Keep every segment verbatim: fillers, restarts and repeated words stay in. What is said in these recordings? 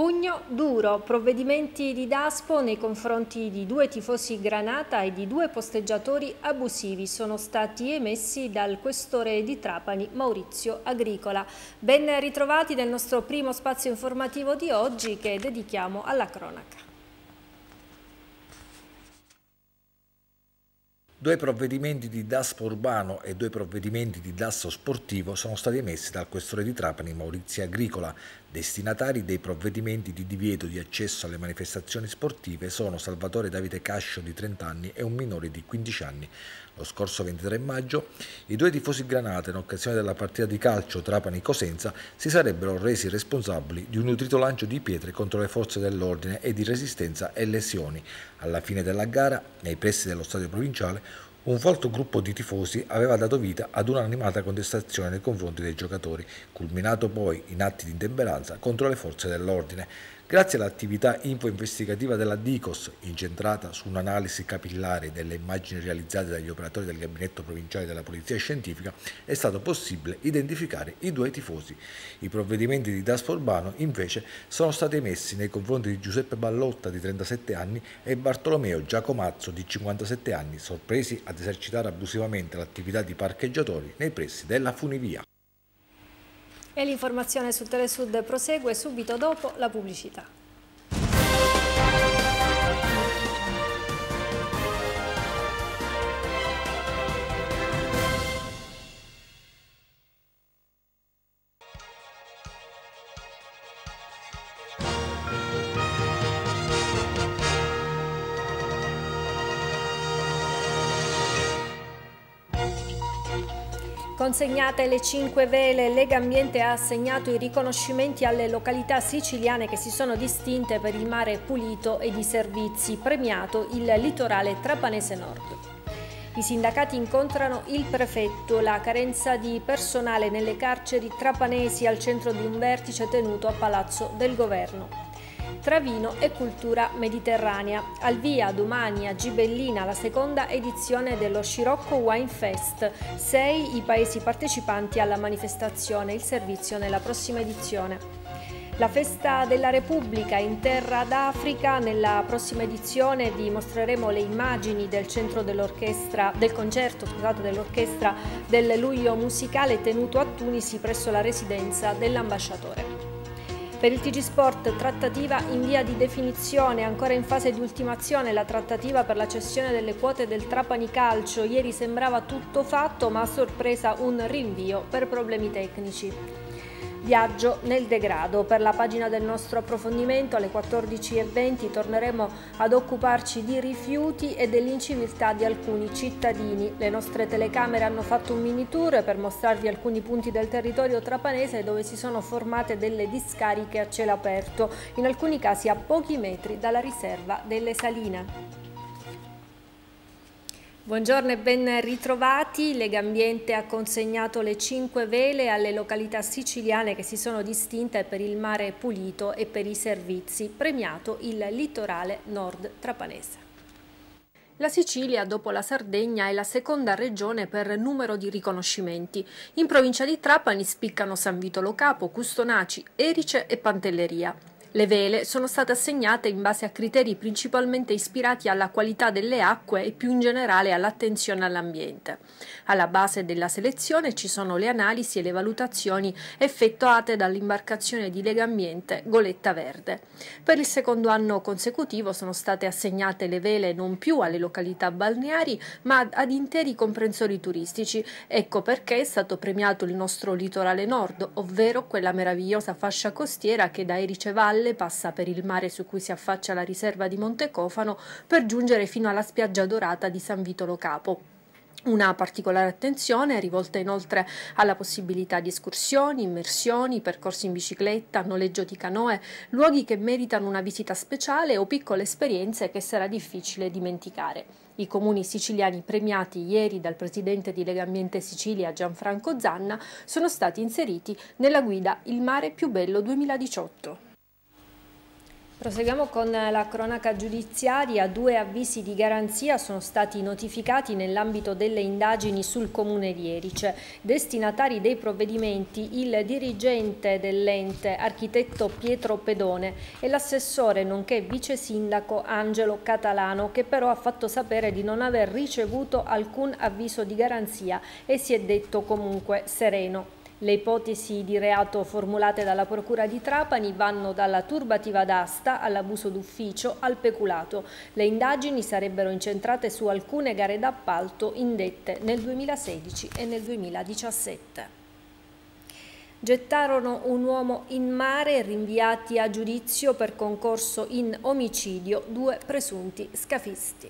Pugno duro, provvedimenti di Daspo nei confronti di due tifosi Granata e di due posteggiatori abusivi sono stati emessi dal questore di Trapani Maurizio Agricola. Ben ritrovati nel nostro primo spazio informativo di oggi che dedichiamo alla cronaca. Due provvedimenti di Daspo urbano e due provvedimenti di Daspo sportivo sono stati emessi dal questore di Trapani Maurizio Agricola. Destinatari dei provvedimenti di divieto di accesso alle manifestazioni sportive sono Salvatore Davide Cascio di trenta anni e un minore di quindici anni. Lo scorso ventitré maggio i due tifosi Granata, in occasione della partita di calcio Trapani-Cosenza, si sarebbero resi responsabili di un nutrito lancio di pietre contro le forze dell'ordine e di resistenza e lesioni. Alla fine della gara, nei pressi dello stadio provinciale, un folto gruppo di tifosi aveva dato vita ad un'animata contestazione nei confronti dei giocatori, culminato poi in atti di intemperanza contro le forze dell'ordine. Grazie all'attività info-investigativa della DICOS, incentrata su un'analisi capillare delle immagini realizzate dagli operatori del gabinetto provinciale della Polizia Scientifica, è stato possibile identificare i due tifosi. I provvedimenti di Daspo urbano, invece, sono stati emessi nei confronti di Giuseppe Ballotta, di trentasette anni, e Bartolomeo Giacomazzo, di cinquantasette anni, sorpresi ad esercitare abusivamente l'attività di parcheggiatori nei pressi della funivia. E l'informazione sul Telesud prosegue subito dopo la pubblicità. Consegnate le cinque vele, Legambiente ha assegnato i riconoscimenti alle località siciliane che si sono distinte per il mare pulito e i servizi, premiato il litorale trapanese nord. I sindacati incontrano il prefetto, la carenza di personale nelle carceri trapanesi al centro di un vertice tenuto a Palazzo del Governo. Tra vino e cultura mediterranea. Al via domani a Gibellina la seconda edizione dello Scirocco Wine Fest. Sei i paesi partecipanti alla manifestazione, il servizio nella prossima edizione. La festa della Repubblica in terra d'Africa. Nella prossima edizione vi mostreremo le immagini del centro dell'orchestra, del concerto scusate, dell'orchestra del luglio musicale tenuto a Tunisi presso la residenza dell'ambasciatore. Per il T G Sport, trattativa in via di definizione, ancora in fase di ultimazione la trattativa per la cessione delle quote del Trapani Calcio. Ieri sembrava tutto fatto, ma a sorpresa un rinvio per problemi tecnici. Viaggio nel degrado. Per la pagina del nostro approfondimento alle quattordici e venti torneremo ad occuparci di rifiuti e dell'inciviltà di alcuni cittadini. Le nostre telecamere hanno fatto un mini tour per mostrarvi alcuni punti del territorio trapanese dove si sono formate delle discariche a cielo aperto, in alcuni casi a pochi metri dalla riserva delle Saline. Buongiorno e ben ritrovati. Legambiente ha consegnato le cinque vele alle località siciliane che si sono distinte per il mare pulito e per i servizi, premiato il litorale nord trapanese. La Sicilia, dopo la Sardegna, è la seconda regione per numero di riconoscimenti. In provincia di Trapani spiccano San Vito Lo Capo, Custonaci, Erice e Pantelleria. Le vele sono state assegnate in base a criteri principalmente ispirati alla qualità delle acque e più in generale all'attenzione all'ambiente. Alla base della selezione ci sono le analisi e le valutazioni effettuate dall'imbarcazione di Legambiente Goletta Verde. Per il secondo anno consecutivo sono state assegnate le vele non più alle località balneari ma ad interi comprensori turistici. Ecco perché è stato premiato il nostro litorale nord, ovvero quella meravigliosa fascia costiera che da Erice Valle passa per il mare su cui si affaccia la riserva di Montecofano per giungere fino alla spiaggia dorata di San Vito Lo Capo. Una particolare attenzione è rivolta inoltre alla possibilità di escursioni, immersioni, percorsi in bicicletta, noleggio di canoe, luoghi che meritano una visita speciale o piccole esperienze che sarà difficile dimenticare. I comuni siciliani premiati ieri dal presidente di Legambiente Sicilia Gianfranco Zanna sono stati inseriti nella guida Il mare più bello duemiladiciotto. Proseguiamo con la cronaca giudiziaria. Due avvisi di garanzia sono stati notificati nell'ambito delle indagini sul comune di Erice. Destinatari dei provvedimenti il dirigente dell'ente, architetto Pietro Pedone, e l'assessore nonché vice sindaco Angelo Catalano, che però ha fatto sapere di non aver ricevuto alcun avviso di garanzia e si è detto comunque sereno. Le ipotesi di reato formulate dalla Procura di Trapani vanno dalla turbativa d'asta all'abuso d'ufficio al peculato. Le indagini sarebbero incentrate su alcune gare d'appalto indette nel duemilasedici e nel duemiladiciassette. Gettarono un uomo in mare, rinviati a giudizio per concorso in omicidio due presunti scafisti.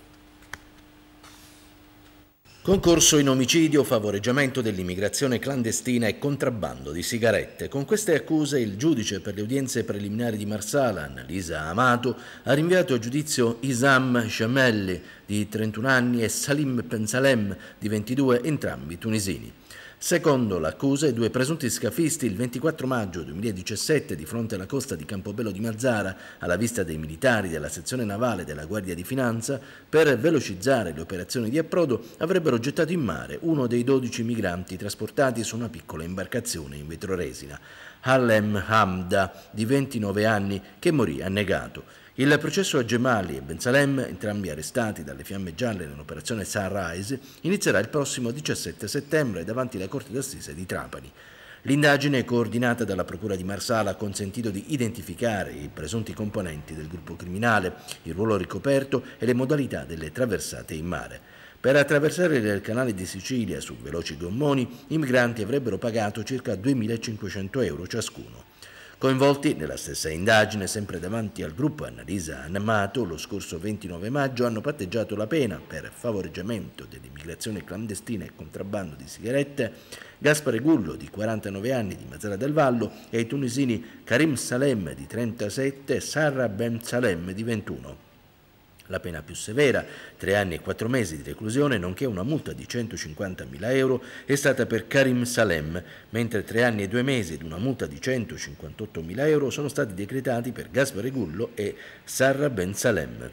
Concorso in omicidio, favoreggiamento dell'immigrazione clandestina e contrabbando di sigarette. Con queste accuse il giudice per le udienze preliminari di Marsala, Annalisa Amato, ha rinviato a giudizio Isam Gemelli, di trentuno anni, e Salim Pensalem, di ventidue, entrambi tunisini. Secondo l'accusa, i due presunti scafisti il ventiquattro maggio duemiladiciassette, di fronte alla costa di Campobello di Mazara, alla vista dei militari della sezione navale della Guardia di Finanza, per velocizzare le operazioni di approdo, avrebbero gettato in mare uno dei dodici migranti trasportati su una piccola imbarcazione in vetroresina, Halem Hamda, di ventinove anni, che morì annegato. Il processo a Gemali e Bensalem, entrambi arrestati dalle Fiamme Gialle nell'operazione Sunrise, inizierà il prossimo diciassette settembre davanti alla Corte d'Assise di Trapani. L'indagine, coordinata dalla Procura di Marsala, ha consentito di identificare i presunti componenti del gruppo criminale, il ruolo ricoperto e le modalità delle traversate in mare. Per attraversare il canale di Sicilia su veloci gommoni, i migranti avrebbero pagato circa duemilacinquecento euro ciascuno. Coinvolti nella stessa indagine, sempre davanti al gruppo Annalisa Amato, lo scorso ventinove maggio hanno patteggiato la pena per favoreggiamento dell'immigrazione clandestina e contrabbando di sigarette Gaspare Gullo, di quarantanove anni, di Mazara del Vallo, e i tunisini Karim Salem, di trentasette, e Sarra Ben Salem, di ventuno. La pena più severa, tre anni e quattro mesi di reclusione, nonché una multa di centocinquantamila euro, è stata per Karim Salem, mentre tre anni e due mesi ed una multa di centocinquantottomila euro sono stati decretati per Gaspare Gullo e Sarra Ben Salem.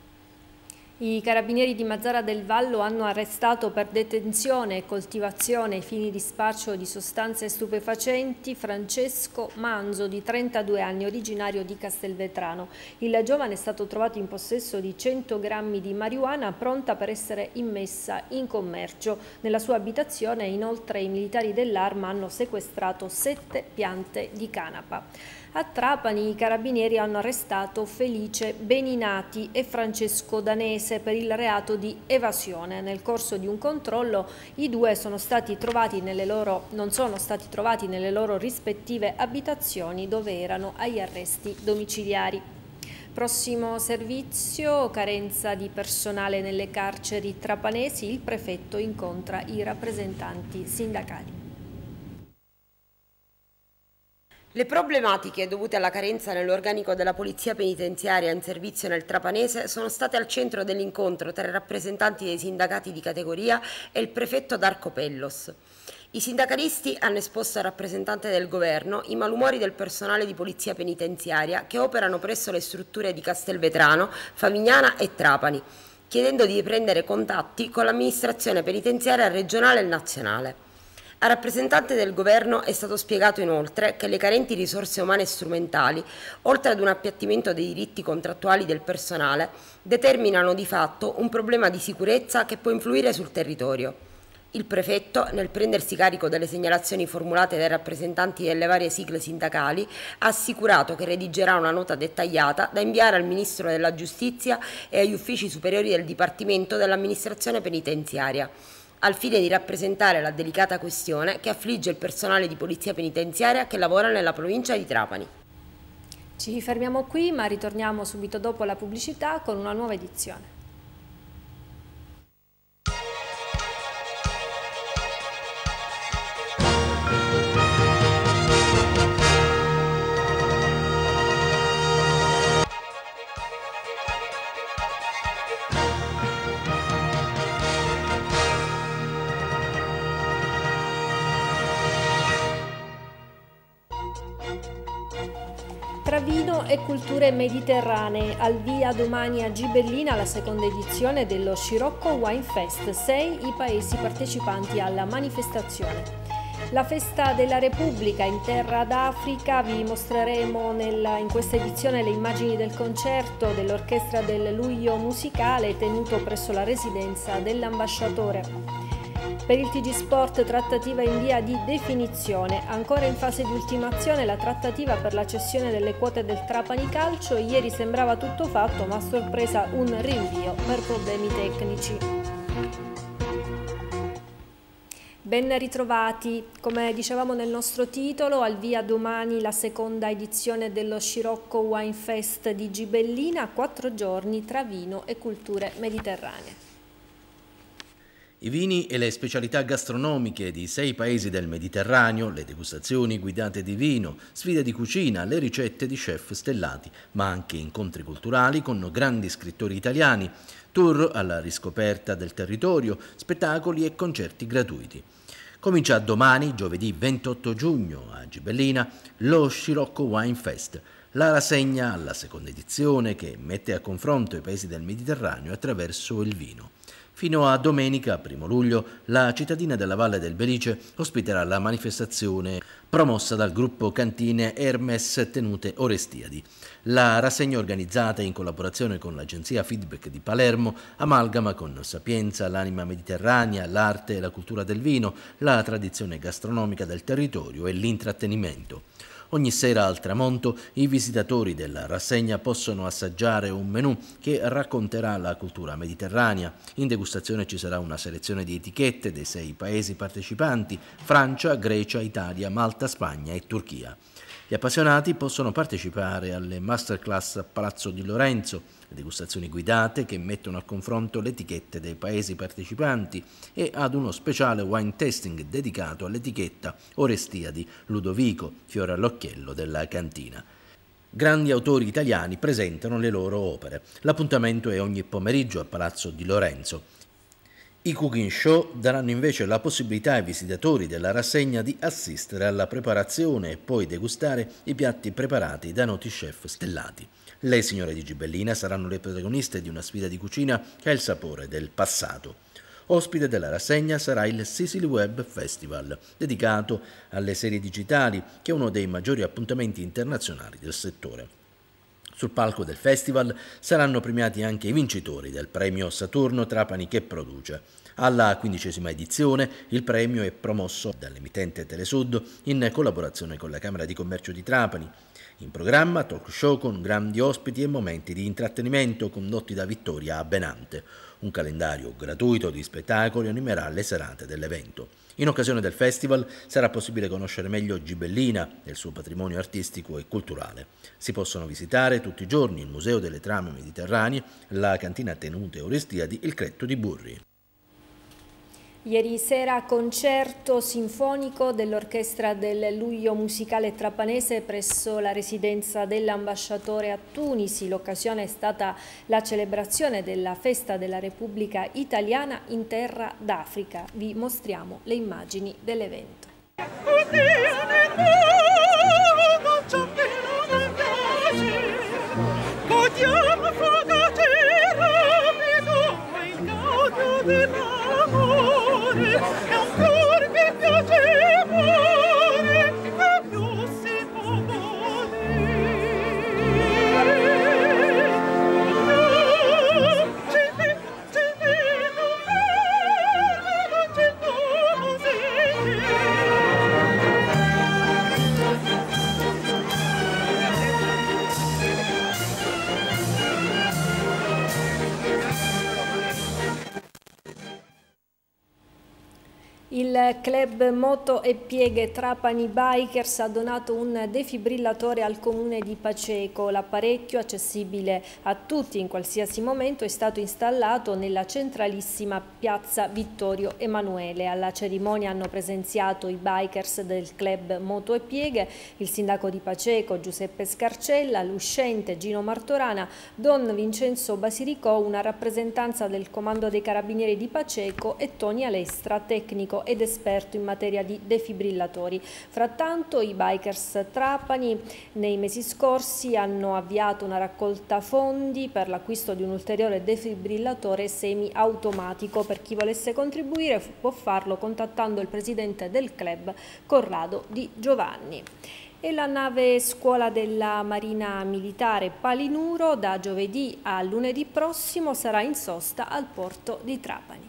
I carabinieri di Mazara del Vallo hanno arrestato per detenzione e coltivazione ai fini di spaccio di sostanze stupefacenti Francesco Manzo, di trentadue anni, originario di Castelvetrano. Il giovane è stato trovato in possesso di cento grammi di marijuana pronta per essere immessa in commercio. Nella sua abitazione, inoltre, i militari dell'Arma hanno sequestrato sette piante di canapa. A Trapani i carabinieri hanno arrestato Felice Beninati e Francesco Danese per il reato di evasione. Nel corso di un controllo i due sono stati trovati nelle loro, non sono stati trovati nelle loro rispettive abitazioni, dove erano agli arresti domiciliari. Prossimo servizio, carenza di personale nelle carceri trapanesi, il prefetto incontra i rappresentanti sindacali. Le problematiche dovute alla carenza nell'organico della Polizia Penitenziaria in servizio nel Trapanese sono state al centro dell'incontro tra i rappresentanti dei sindacati di categoria e il prefetto Darco Pellos. I sindacalisti hanno esposto al rappresentante del governo i malumori del personale di Polizia Penitenziaria che operano presso le strutture di Castelvetrano, Favignana e Trapani, chiedendo di prendere contatti con l'amministrazione penitenziaria regionale e nazionale. Al rappresentante del governo è stato spiegato inoltre che le carenti risorse umane e strumentali, oltre ad un appiattimento dei diritti contrattuali del personale, determinano di fatto un problema di sicurezza che può influire sul territorio. Il prefetto, nel prendersi carico delle segnalazioni formulate dai rappresentanti delle varie sigle sindacali, ha assicurato che redigerà una nota dettagliata da inviare al Ministro della Giustizia e agli uffici superiori del Dipartimento dell'Amministrazione Penitenziaria, al fine di rappresentare la delicata questione che affligge il personale di Polizia Penitenziaria che lavora nella provincia di Trapani. Ci fermiamo qui, ma ritorniamo subito dopo la pubblicità con una nuova edizione. Tra vino e culture mediterranee, al via domani a Gibellina la seconda edizione dello Scirocco Wine Fest, sei i paesi partecipanti alla manifestazione. La festa della Repubblica in terra d'Africa, vi mostreremo nella, in questa edizione le immagini del concerto dell'orchestra del Luglio Musicale tenuto presso la residenza dell'ambasciatore. Per il T G Sport trattativa in via di definizione, ancora in fase di ultimazione la trattativa per la cessione delle quote del Trapani Calcio, ieri sembrava tutto fatto ma a sorpresa un rinvio per problemi tecnici. Ben ritrovati, come dicevamo nel nostro titolo, al via domani la seconda edizione dello Scirocco Wine Fest di Gibellina, quattro giorni tra vino e culture mediterranee. I vini e le specialità gastronomiche di sei paesi del Mediterraneo, le degustazioni guidate di vino, sfide di cucina, le ricette di chef stellati, ma anche incontri culturali con grandi scrittori italiani, tour alla riscoperta del territorio, spettacoli e concerti gratuiti. Comincia domani, giovedì ventotto giugno, a Gibellina, lo Scirocco Wine Fest, la rassegna alla seconda edizione che mette a confronto i paesi del Mediterraneo attraverso il vino. Fino a domenica, primo luglio, la cittadina della Valle del Belice ospiterà la manifestazione promossa dal gruppo Cantine Hermes Tenute Orestiadi. La rassegna organizzata in collaborazione con l'agenzia Feedback di Palermo amalgama con sapienza l'anima mediterranea, l'arte e la cultura del vino, la tradizione gastronomica del territorio e l'intrattenimento. Ogni sera al tramonto i visitatori della rassegna possono assaggiare un menù che racconterà la cultura mediterranea. In degustazione ci sarà una selezione di etichette dei sei paesi partecipanti: Francia, Grecia, Italia, Malta, Spagna e Turchia. Gli appassionati possono partecipare alle masterclass a Palazzo di Lorenzo, degustazioni guidate che mettono a confronto le etichette dei paesi partecipanti, e ad uno speciale wine tasting dedicato all'etichetta Orestiadi Ludovico, fiore all'occhiello della cantina. Grandi autori italiani presentano le loro opere. L'appuntamento è ogni pomeriggio a Palazzo di Lorenzo. I cooking show daranno invece la possibilità ai visitatori della rassegna di assistere alla preparazione e poi degustare i piatti preparati da noti chef stellati. Le signore di Gibellina saranno le protagoniste di una sfida di cucina che ha il sapore del passato. Ospite della rassegna sarà il Sicily Web Festival, dedicato alle serie digitali, che è uno dei maggiori appuntamenti internazionali del settore. Sul palco del festival saranno premiati anche i vincitori del premio Saturno Trapani Che Produce. Alla quindicesima edizione il premio è promosso dall'emittente Telesud in collaborazione con la Camera di Commercio di Trapani. In programma talk show con grandi ospiti e momenti di intrattenimento condotti da Vittoria Abenante. Un calendario gratuito di spettacoli animerà le serate dell'evento. In occasione del festival sarà possibile conoscere meglio Gibellina e il suo patrimonio artistico e culturale. Si possono visitare tutti i giorni il Museo delle Trame Mediterranee, la cantina Tenute Orestiadi, il Cretto di Burri. Ieri sera concerto sinfonico dell'orchestra del Luglio Musicale Trapanese presso la residenza dell'ambasciatore a Tunisi. L'occasione è stata la celebrazione della festa della Repubblica Italiana in terra d'Africa. Vi mostriamo le immagini dell'evento. Il club Moto e Pieghe Trapani Bikers ha donato un defibrillatore al comune di Paceco. L'apparecchio, accessibile a tutti in qualsiasi momento, è stato installato nella centralissima piazza Vittorio Emanuele. Alla cerimonia hanno presenziato i bikers del club Moto e Pieghe, il sindaco di Paceco Giuseppe Scarcella, l'uscente Gino Martorana, Don Vincenzo Basiricò, una rappresentanza del comando dei carabinieri di Paceco e Tony Alestra, tecnico tecnico ed esperto in materia di defibrillatori. Frattanto i Bikers Trapani nei mesi scorsi hanno avviato una raccolta fondi per l'acquisto di un ulteriore defibrillatore semi-automatico. Per chi volesse contribuire può farlo contattando il presidente del club, Corrado Di Giovanni. E la nave scuola della Marina Militare Palinuro da giovedì a lunedì prossimo sarà in sosta al porto di Trapani.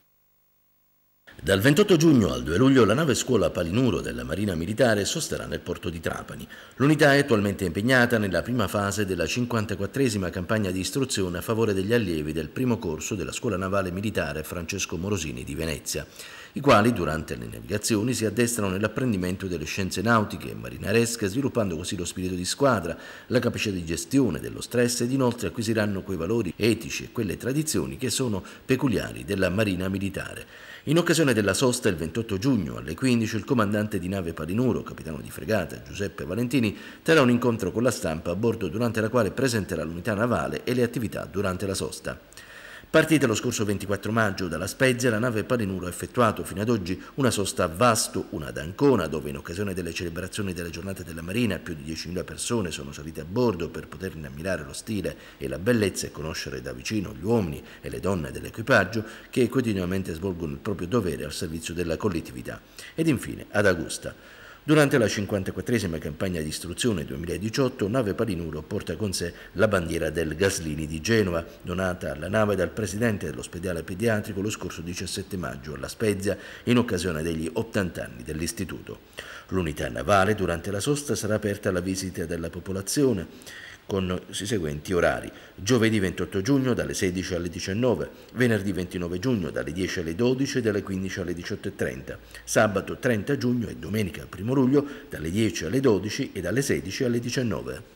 Dal ventotto giugno al due luglio la nave scuola Palinuro della Marina Militare sosterrà nel porto di Trapani. L'unità è attualmente impegnata nella prima fase della cinquantaquattresima campagna di istruzione a favore degli allievi del primo corso della Scuola Navale Militare Francesco Morosini di Venezia, i quali durante le navigazioni si addestrano nell'apprendimento delle scienze nautiche e marinaresche, sviluppando così lo spirito di squadra, la capacità di gestione dello stress ed inoltre acquisiranno quei valori etici e quelle tradizioni che sono peculiari della Marina Militare. In occasione della sosta il ventotto giugno alle quindici il comandante di nave Palinuro, capitano di fregata Giuseppe Valentini, terrà un incontro con la stampa a bordo durante la quale presenterà l'unità navale e le attività durante la sosta. Partita lo scorso ventiquattro maggio dalla Spezia, la nave Palinuro ha effettuato fino ad oggi una sosta a Vasto, una ad Ancona, dove in occasione delle celebrazioni delle giornate della Marina più di diecimila persone sono salite a bordo per poterne ammirare lo stile e la bellezza e conoscere da vicino gli uomini e le donne dell'equipaggio che quotidianamente svolgono il proprio dovere al servizio della collettività. Ed infine ad Agusta. Durante la cinquantaquattresima campagna di istruzione duemiladiciotto, nave Palinuro porta con sé la bandiera del Gaslini di Genova, donata alla nave dal presidente dell'ospedale pediatrico lo scorso diciassette maggio alla Spezia in occasione degli ottanta anni dell'istituto. L'unità navale durante la sosta sarà aperta alla visita della popolazione con i seguenti orari: giovedì ventotto giugno dalle sedici alle diciannove, venerdì ventinove giugno dalle dieci alle dodici e dalle quindici alle diciotto e trenta, sabato trenta giugno e domenica primo luglio dalle dieci alle dodici e dalle sedici alle diciannove.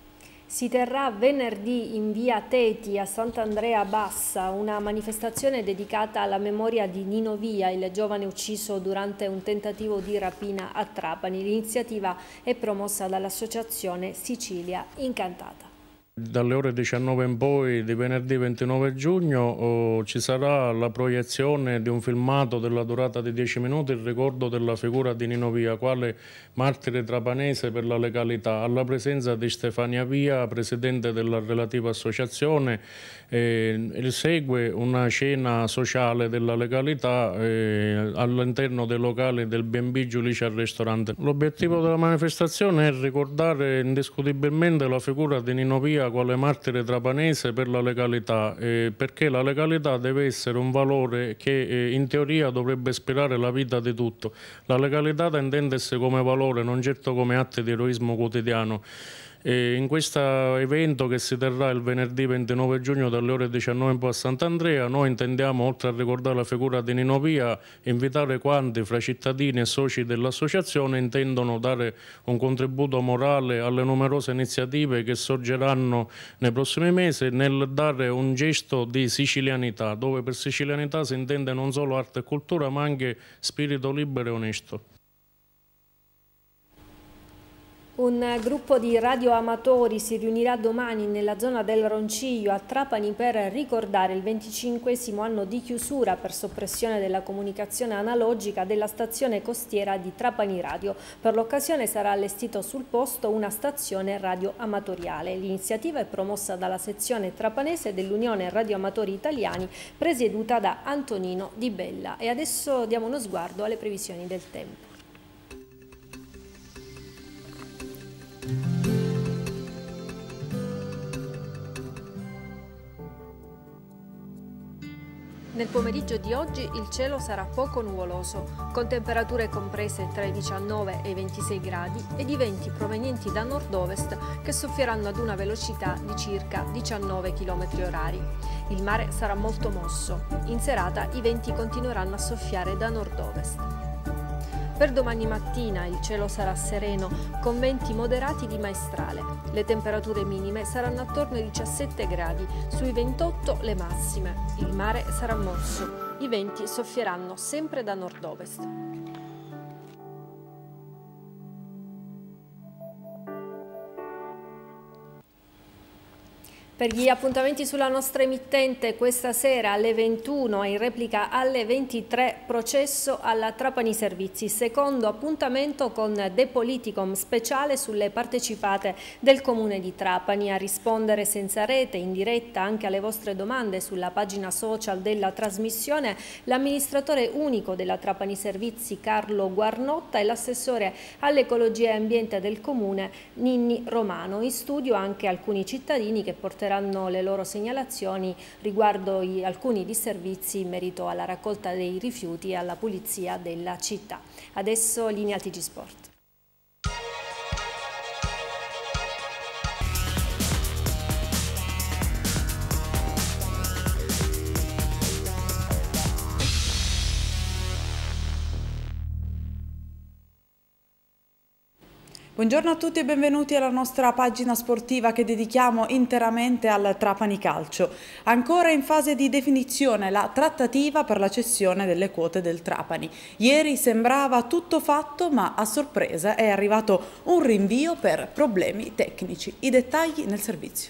Si terrà venerdì in via Teti a Sant'Andrea Bassa una manifestazione dedicata alla memoria di Nino Via, il giovane ucciso durante un tentativo di rapina a Trapani. L'iniziativa è promossa dall'associazione Sicilia Incantata. Dalle ore diciannove in poi di venerdì ventinove giugno oh, ci sarà la proiezione di un filmato della durata di dieci minuti in ricordo della figura di Nino Via, quale martire trapanese per la legalità, alla presenza di Stefania Via, presidente della relativa associazione. Eh, il segue una cena sociale della legalità eh, all'interno dei locali del B and B Giulice al ristorante. L'obiettivo della manifestazione è ricordare indiscutibilmente la figura di Nino Via quale martire trapanese per la legalità, eh, perché la legalità deve essere un valore che eh, in teoria dovrebbe ispirare la vita di tutto. La legalità da intendersi come valore, non certo come atti di eroismo quotidiano. E in questo evento che si terrà il venerdì ventinove giugno dalle ore diciannove in poi a Sant'Andrea, noi intendiamo, oltre a ricordare la figura di Nino Via, invitare quanti fra cittadini e soci dell'associazione intendono dare un contributo morale alle numerose iniziative che sorgeranno nei prossimi mesi nel dare un gesto di sicilianità, dove per sicilianità si intende non solo arte e cultura ma anche spirito libero e onesto. Un gruppo di radioamatori si riunirà domani nella zona del Ronciglio a Trapani per ricordare il venticinquesimo anno di chiusura per soppressione della comunicazione analogica della stazione costiera di Trapani Radio. Per l'occasione sarà allestito sul posto una stazione radioamatoriale. L'iniziativa è promossa dalla sezione trapanese dell'Unione Radioamatori Italiani, presieduta da Antonino Di Bella. E adesso diamo uno sguardo alle previsioni del tempo. Nel pomeriggio di oggi il cielo sarà poco nuvoloso, con temperature comprese tra i diciannove e i ventisei gradi ed i venti provenienti da nord-ovest che soffieranno ad una velocità di circa diciannove chilometri orari. Il mare sarà molto mosso. In serata i venti continueranno a soffiare da nord-ovest. Per domani mattina il cielo sarà sereno, con venti moderati di maestrale. Le temperature minime saranno attorno ai diciassette gradi, sui ventotto le massime. Il mare sarà mosso, i venti soffieranno sempre da nord-ovest. Per gli appuntamenti sulla nostra emittente, questa sera alle ventuno e in replica alle ventitré, processo alla Trapani Servizi, secondo appuntamento con De Politicum speciale sulle partecipate del Comune di Trapani. A rispondere senza rete, in diretta anche alle vostre domande sulla pagina social della trasmissione, l'amministratore unico della Trapani Servizi Carlo Guarnotta e l'assessore all'ecologia e ambiente del Comune Ninni Romano. In studio anche alcuni cittadini che porteranno le loro segnalazioni riguardo i, alcuni disservizi in merito alla raccolta dei rifiuti e alla pulizia della città. Adesso linea T G Sport. Buongiorno a tutti e benvenuti alla nostra pagina sportiva che dedichiamo interamente al Trapani Calcio. Ancora in fase di definizione la trattativa per la cessione delle quote del Trapani. Ieri sembrava tutto fatto, ma a sorpresa è arrivato un rinvio per problemi tecnici. I dettagli nel servizio.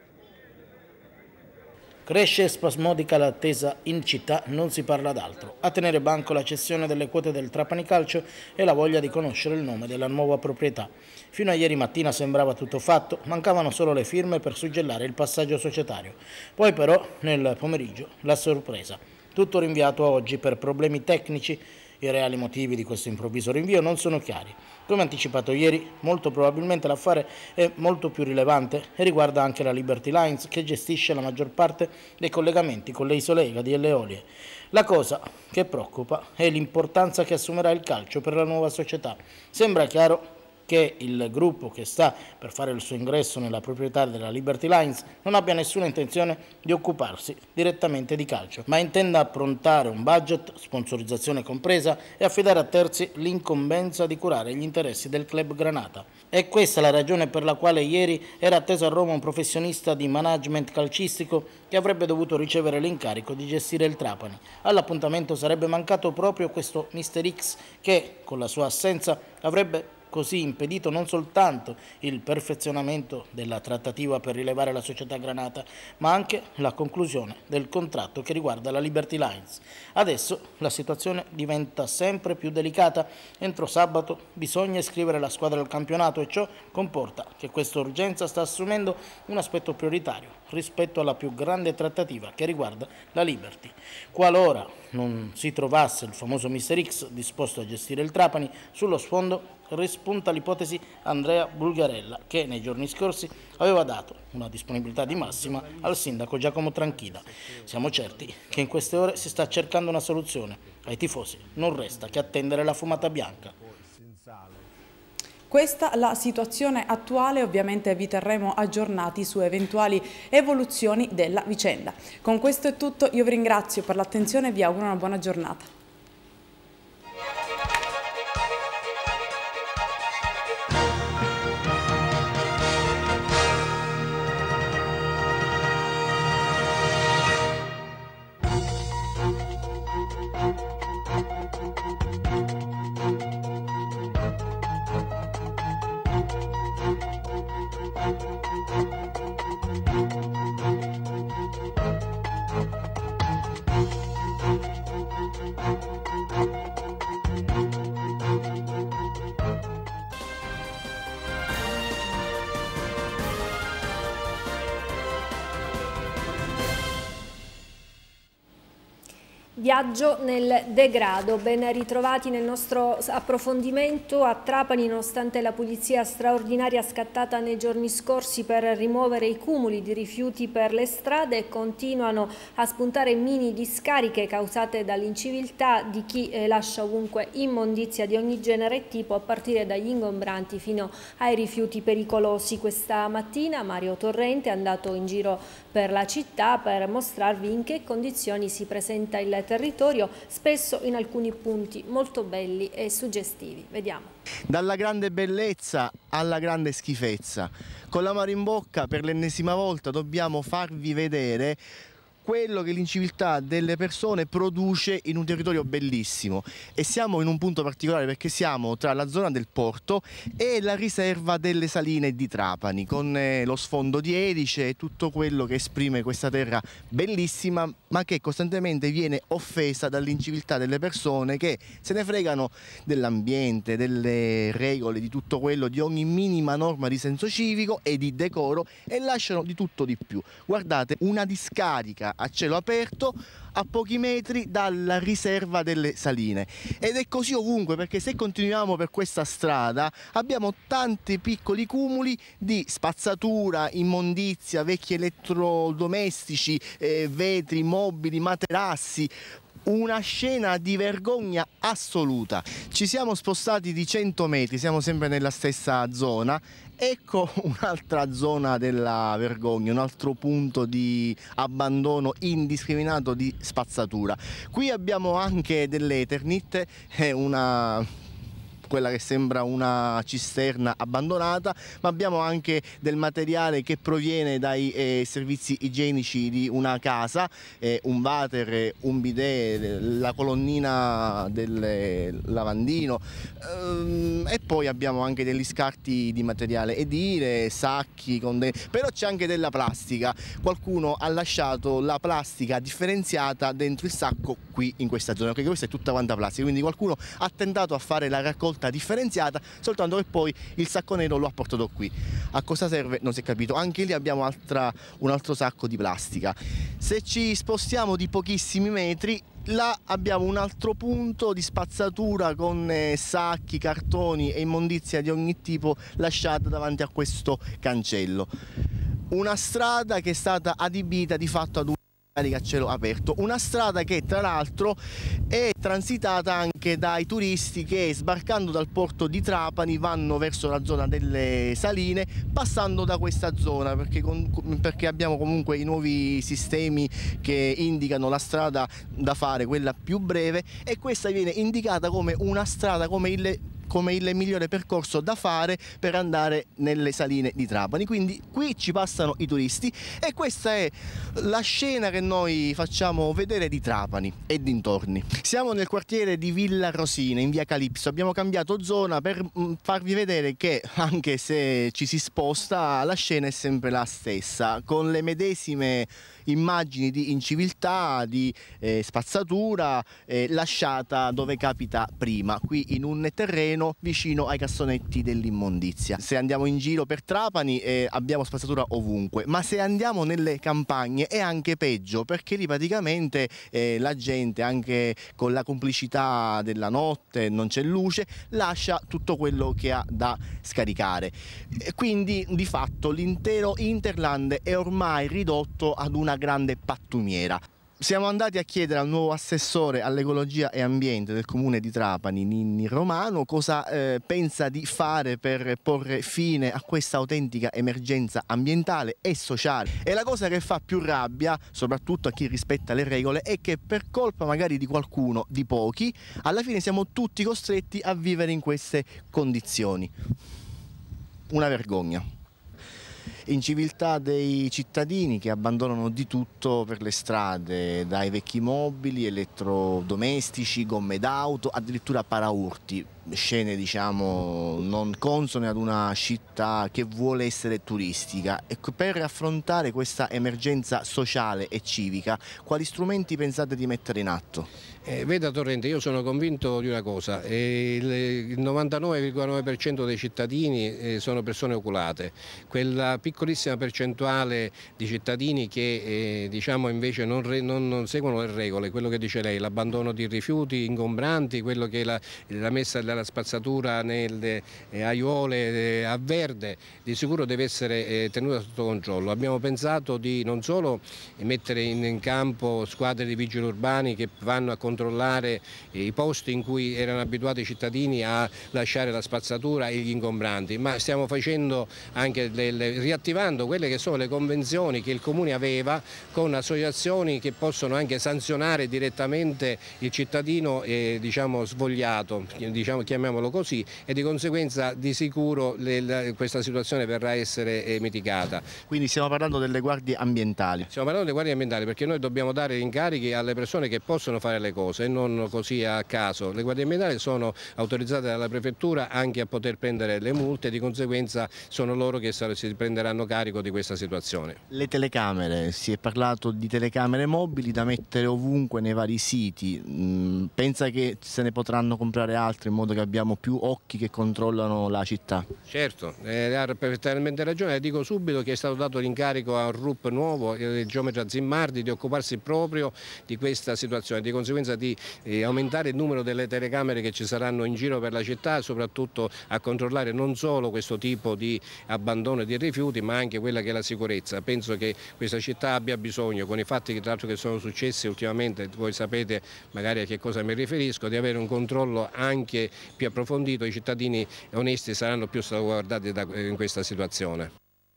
Cresce spasmodica l'attesa in città, non si parla d'altro. A tenere banco la cessione delle quote del Trapani Calcio e la voglia di conoscere il nome della nuova proprietà. Fino a ieri mattina sembrava tutto fatto, mancavano solo le firme per suggellare il passaggio societario. Poi però, nel pomeriggio, la sorpresa. Tutto rinviato a oggi per problemi tecnici. I reali motivi di questo improvviso rinvio non sono chiari. Come anticipato ieri, molto probabilmente l'affare è molto più rilevante e riguarda anche la Liberty Lines, che gestisce la maggior parte dei collegamenti con le isole Egadi e le Eolie. La cosa che preoccupa è l'importanza che assumerà il calcio per la nuova società. Sembra chiaro che il gruppo che sta per fare il suo ingresso nella proprietà della Liberty Lines non abbia nessuna intenzione di occuparsi direttamente di calcio, ma intenda approntare un budget, sponsorizzazione compresa, e affidare a terzi l'incombenza di curare gli interessi del club granata. È questa la ragione per la quale ieri era atteso a Roma un professionista di management calcistico che avrebbe dovuto ricevere l'incarico di gestire il Trapani. All'appuntamento sarebbe mancato proprio questo mister X che, con la sua assenza, avrebbe così impedito non soltanto il perfezionamento della trattativa per rilevare la società granata, ma anche la conclusione del contratto che riguarda la Liberty Lines. Adesso la situazione diventa sempre più delicata. Entro sabato bisogna iscrivere la squadra al campionato e ciò comporta che questa urgenza sta assumendo un aspetto prioritario rispetto alla più grande trattativa che riguarda la Liberty. Qualora non si trovasse il famoso mister X disposto a gestire il Trapani, sullo sfondo rispunta l'ipotesi Andrea Bulgarella, che nei giorni scorsi aveva dato una disponibilità di massima al sindaco Giacomo Tranchida. Siamo certi che in queste ore si sta cercando una soluzione. Ai tifosi non resta che attendere la fumata bianca. Questa la situazione attuale, ovviamente vi terremo aggiornati su eventuali evoluzioni della vicenda. Con questo è tutto, io vi ringrazio per l'attenzione e vi auguro una buona giornata. Viaggio nel degrado, ben ritrovati nel nostro approfondimento. A Trapani, nonostante la pulizia straordinaria scattata nei giorni scorsi per rimuovere i cumuli di rifiuti per le strade, continuano a spuntare mini discariche causate dall'inciviltà di chi eh, lascia ovunque immondizia di ogni genere e tipo, a partire dagli ingombranti fino ai rifiuti pericolosi. Questa mattina Mario Torrente è andato in giro per la città per mostrarvi in che condizioni si presenta il territorio, spesso in alcuni punti molto belli e suggestivi. Vediamo. Dalla grande bellezza alla grande schifezza. Con l'amaro in bocca, per l'ennesima volta dobbiamo farvi vedere quello che l'inciviltà delle persone produce in un territorio bellissimo, e siamo in un punto particolare perché siamo tra la zona del porto e la riserva delle saline di Trapani, con eh, lo sfondo di Erice e tutto quello che esprime questa terra bellissima, ma che costantemente viene offesa dall'inciviltà delle persone che se ne fregano dell'ambiente, delle regole, di tutto quello, di ogni minima norma di senso civico e di decoro, e lasciano di tutto di più. Guardate, una discarica a cielo aperto a pochi metri dalla riserva delle saline, ed è così ovunque, perché se continuiamo per questa strada abbiamo tanti piccoli cumuli di spazzatura, immondizia, vecchi elettrodomestici, eh, vetri, mobili, materassi. Una scena di vergogna assoluta. Ci siamo spostati di cento metri, siamo sempre nella stessa zona. Ecco un'altra zona della vergogna, un altro punto di abbandono indiscriminato di spazzatura. Qui abbiamo anche dell'Eternit, una... quella che sembra una cisterna abbandonata, ma abbiamo anche del materiale che proviene dai eh, servizi igienici di una casa, eh, un water, un bidet, la colonnina del lavandino, ehm, e poi abbiamo anche degli scarti di materiale edile, sacchi, con de... però c'è anche della plastica. Qualcuno ha lasciato la plastica differenziata dentro il sacco qui in questa zona, perché questa è tutta quanta plastica, quindi qualcuno ha tentato a fare la raccolta differenziata, soltanto che poi il sacco nero lo ha portato qui. A cosa serve non si è capito. Anche lì abbiamo altra, un altro sacco di plastica. Se ci spostiamo di pochissimi metri, là abbiamo un altro punto di spazzatura con eh, sacchi, cartoni e immondizia di ogni tipo lasciata davanti a questo cancello. Una strada che è stata adibita di fatto ad un a cielo aperto, una strada che tra l'altro è transitata anche dai turisti che, sbarcando dal porto di Trapani, vanno verso la zona delle saline passando da questa zona, perché, con, perché abbiamo comunque i nuovi sistemi che indicano la strada da fare, quella più breve, e questa viene indicata come una strada, come il come il migliore percorso da fare per andare nelle saline di Trapani. Quindi qui ci passano i turisti e questa è la scena che noi facciamo vedere di Trapani e dintorni. Siamo nel quartiere di Villa Rosina, in via Calipso. Abbiamo cambiato zona per farvi vedere che, anche se ci si sposta, la scena è sempre la stessa, con le medesime immagini di inciviltà, di eh, spazzatura eh, lasciata dove capita prima, qui in un terreno vicino ai cassonetti dell'immondizia. Se andiamo in giro per Trapani eh, abbiamo spazzatura ovunque, ma se andiamo nelle campagne è anche peggio, perché lì praticamente eh, la gente, anche con la complicità della notte, non c'è luce, lascia tutto quello che ha da scaricare. E quindi di fatto l'intero Interland è ormai ridotto ad una grande pattumiera. Siamo andati a chiedere al nuovo assessore all'ecologia e ambiente del comune di Trapani, Ninni Romano, cosa eh, pensa di fare per porre fine a questa autentica emergenza ambientale e sociale. E la cosa che fa più rabbia, soprattutto a chi rispetta le regole, è che per colpa magari di qualcuno, di pochi, alla fine siamo tutti costretti a vivere in queste condizioni. Una vergogna. Inciviltà dei cittadini che abbandonano di tutto per le strade, dai vecchi mobili, elettrodomestici, gomme d'auto, addirittura paraurti. Scene, diciamo, non consone ad una città che vuole essere turistica. E per affrontare questa emergenza sociale e civica, quali strumenti pensate di mettere in atto? Eh, veda Torrente, io sono convinto di una cosa, eh, il, il novantanove virgola nove per cento dei cittadini eh, sono persone oculate, quella piccolissima percentuale di cittadini che eh, diciamo invece non, re, non, non seguono le regole, quello che dice lei, l'abbandono di rifiuti ingombranti, quello che è la, la messa della spazzatura nelle eh, aiuole eh, a verde, di sicuro deve essere eh, tenuta sotto controllo. Abbiamo pensato di non solo mettere in, in campo squadre di vigili urbani che vanno a controllare i posti in cui erano abituati i cittadini a lasciare la spazzatura e gli ingombranti, ma stiamo facendo anche delle, riattivando quelle che sono le convenzioni che il Comune aveva con associazioni che possono anche sanzionare direttamente il cittadino eh, diciamo svogliato, diciamo, chiamiamolo così, e di conseguenza di sicuro le, la, questa situazione verrà a essere eh, mitigata. Quindi stiamo parlando delle guardie ambientali? Stiamo parlando delle guardie ambientali perché noi dobbiamo dare incarichi alle persone che possono fare le cose e non così a caso. Le guardie ambientali sono autorizzate dalla prefettura anche a poter prendere le multe e di conseguenza sono loro che si prenderanno carico di questa situazione. Le telecamere, si è parlato di telecamere mobili da mettere ovunque nei vari siti, mm, pensa che se ne potranno comprare altre in modo che abbiamo più occhi che controllano la città? Certo, eh, ha perfettamente ragione, dico subito che è stato dato l'incarico a un R U P nuovo, il geometra Zimmardi, di occuparsi proprio di questa situazione, di conseguenza di eh, aumentare il numero delle telecamere che ci saranno in giro per la città e soprattutto a controllare non solo questo tipo di abbandono di rifiuti ma anche quella che è la sicurezza. Penso che questa città abbia bisogno, con i fatti che tra l'altro che sono successi ultimamente, voi sapete magari a che cosa mi riferisco, di avere un controllo anche più approfondito. I cittadini onesti saranno più salvaguardati da, in questa situazione.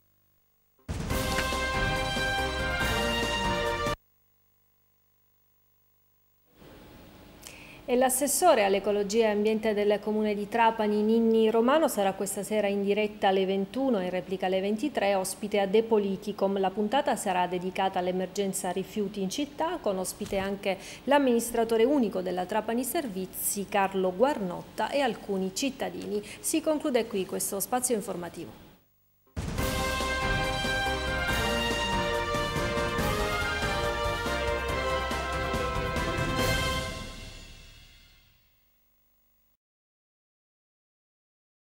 E l'assessore all'ecologia e ambiente del comune di Trapani, Ninni Romano, sarà questa sera in diretta alle ventuno e in replica alle ventitré, ospite a De Politicum. La puntata sarà dedicata all'emergenza rifiuti in città, con ospite anche l'amministratore unico della Trapani Servizi, Carlo Guarnotta, e alcuni cittadini. Si conclude qui questo spazio informativo.